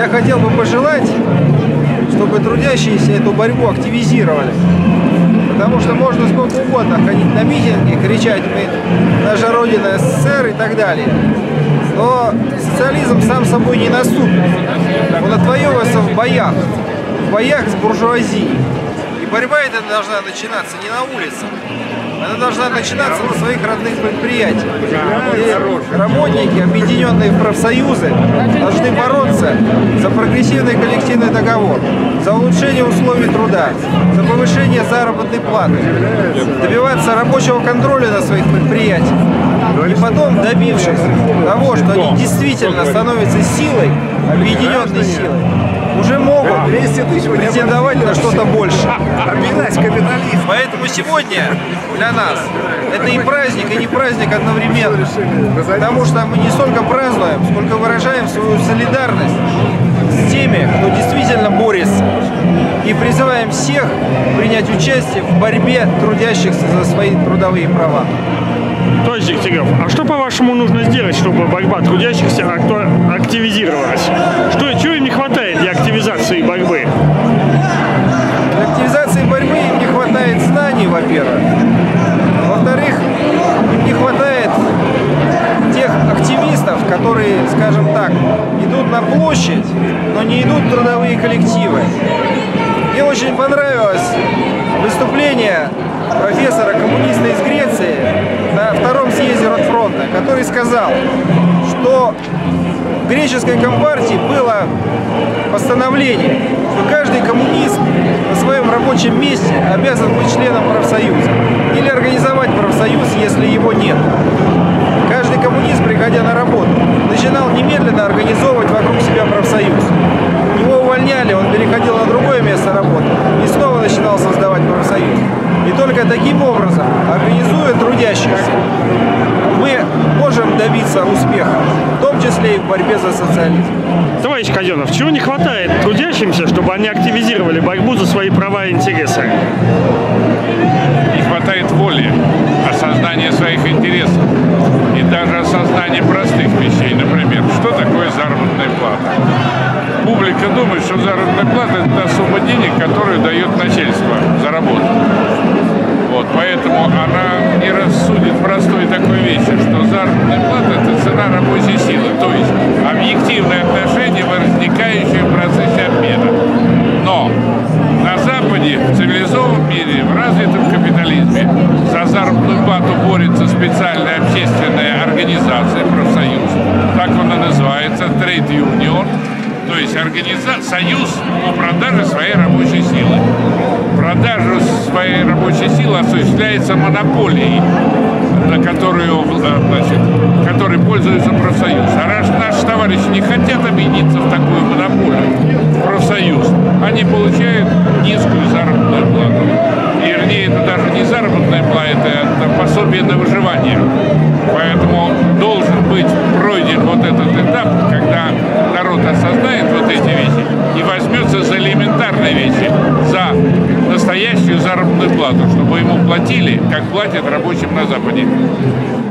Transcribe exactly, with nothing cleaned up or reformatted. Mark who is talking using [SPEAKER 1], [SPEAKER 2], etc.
[SPEAKER 1] я хотел бы пожелать, чтобы трудящиеся эту борьбу активизировали. Потому что можно сколько угодно ходить на митинги, кричать «Мы, наша Родина, СССР» и так далее. Но социализм сам собой не наступит. Он отвоевывается в боях, в боях с буржуазией. И борьба эта должна начинаться не на улице. Она должна начинаться на своих родных предприятиях. И работники, объединенные в профсоюзы, должны бороться за прогрессивный коллективный договор, за улучшение условий труда, за повышение заработной платы, добиваться рабочего контроля на своих предприятиях. И потом, добившись того, что они действительно становятся силой, объединенной силой, уже могут претендовать на что-то больше. Поэтому сегодня для нас это и праздник, и не праздник одновременно. Потому что мы не столько празднуем, сколько выражаем свою солидарность с теми, кто действительно борется. И призываем всех принять участие в борьбе трудящихся за свои трудовые права.
[SPEAKER 2] Товарищ Дегтярев, а что, по-вашему, нужно сделать, чтобы борьба трудящихся активизировалась? Что, чего им не хватает для активизации борьбы?
[SPEAKER 1] Для активизации борьбы им не хватает знаний, во-первых. Во-вторых, им не хватает тех активистов, которые, скажем так, идут на площадь, но не идут в трудовые коллективы. Мне очень понравилось выступление профессора-коммуниста из Греции на втором съезде Ротфронта, который сказал, что в греческой компартии было постановление, что каждый коммунист на своем рабочем месте обязан быть членом профсоюза или организовать профсоюз, если его нет. Каждый коммунист, приходя на работу, начинал немедленно организовывать вокруг себя профсоюз. Его увольняли, он переходил на другое место работы и снова начинал создавать профсоюз. И только таким образом, организуя трудящихся, мы можем добиться успеха, в том числе и в борьбе за социализм.
[SPEAKER 2] Товарищ Казенов, чего не хватает трудящимся, чтобы они активизировали борьбу за свои права и интересы?
[SPEAKER 3] Не хватает воли, осознания своих интересов и даже осознания простых вещей. Например, что такое заработная плата? Публика думает, что заработная плата – это та сумма денег, которую дает начальство за работу. Вот, поэтому она не рассудит простой такой вещи, что заработная плата – это цена рабочей силы, то есть объективное отношение, возникающее в процессе обмена. Но на Западе, в цивилизованном мире, в развитом капитализме за заработную плату борется специальная общественная организация, профсоюз, так он и называется, Trade Union, то есть организация, союз по продаже своей рабочей силы. Продажа своей рабочей силы осуществляется монополией, на которую, значит, которой пользуется профсоюз. А раз наши товарищи не хотят объединиться в такую монополию, профсоюз, они получают низкую заработную плату. И, вернее, это даже не заработная плата, это пособие на выживание. Поэтому должен быть пройден вот этот этап, когда народ осознает вот эти вещи и возьмется за элементарные вещи, за настоящую заработную плату, чтобы ему платили, как платят рабочим на Западе.